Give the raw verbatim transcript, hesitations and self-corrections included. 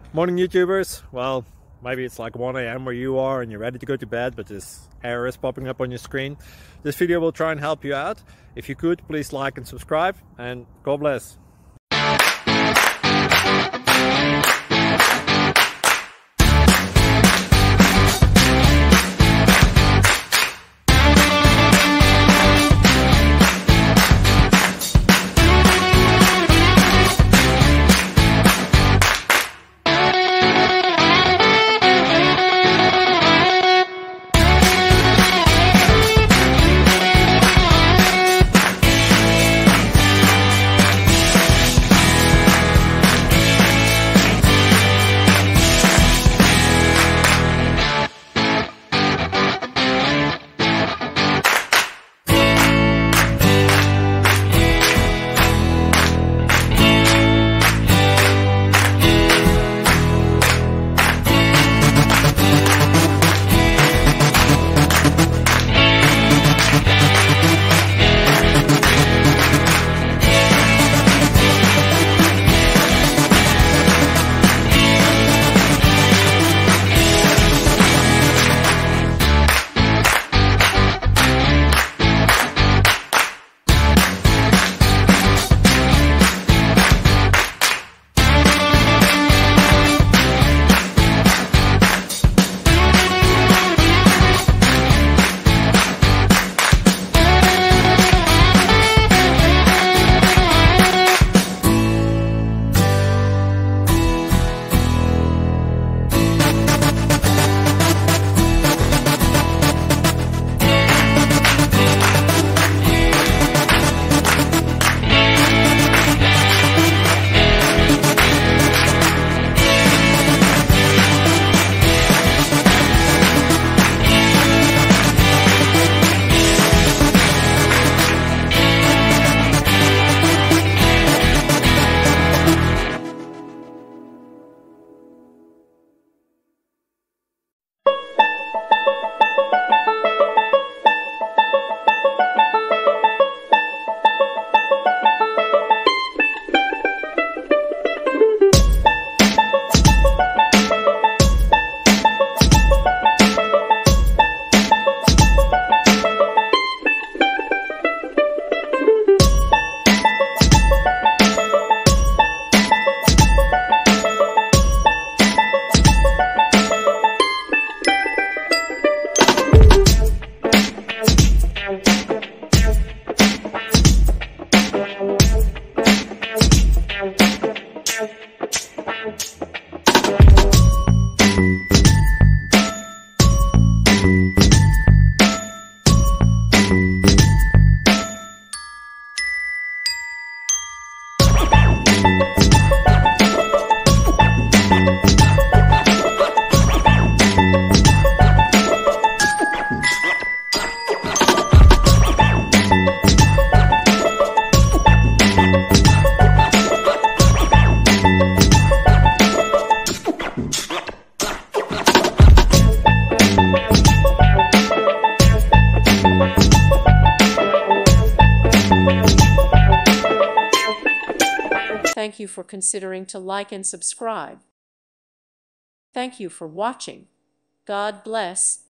Morning YouTubers. Well, maybe it's like one A M where you are and you're ready to go to bed, but this error is popping up on your screen. This video will try and help you out. If you could, please like and subscribe, and God bless. Thank you for considering to like and subscribe. Thank you for watching. God bless.